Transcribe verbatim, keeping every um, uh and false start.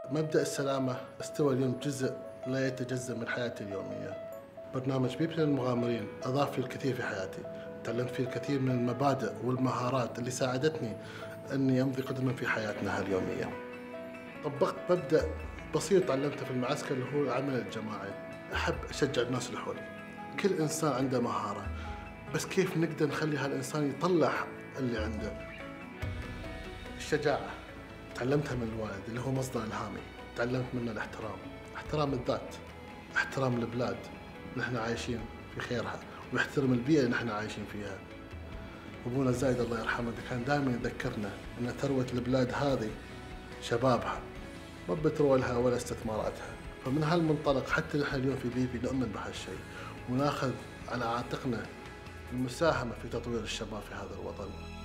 مبدأ السلامة استوى اليوم جزء لا يتجزأ من حياتي اليومية. برنامج بيبي للمغامرين أضاف لي الكثير في حياتي، تعلمت فيه الكثير من المبادئ والمهارات اللي ساعدتني أني أمضي قدما في حياتنا اليومية. طبقت مبدأ بسيط علمته في المعسكر اللي هو العمل الجماعي. أحب أشجع الناس اللي حولي، كل إنسان عنده مهارة، بس كيف نقدر نخلي هالإنسان يطلع اللي عنده. الشجاعة تعلمتها من الوالد اللي هو مصدر إلهامي، تعلمت منه الاحترام، احترام الذات، احترام البلاد اللي احنا عايشين في خيرها، ويحترم البيئة اللي احنا عايشين فيها. أبونا زايد الله يرحمه كان دائما يذكرنا أن ثروة البلاد هذه شبابها، ما بترولها ولا استثماراتها. فمن هالمنطلق حتى نحن اليوم في بيبي نؤمن بهالشيء، وناخذ على عاتقنا المساهمة في تطوير الشباب في هذا الوطن.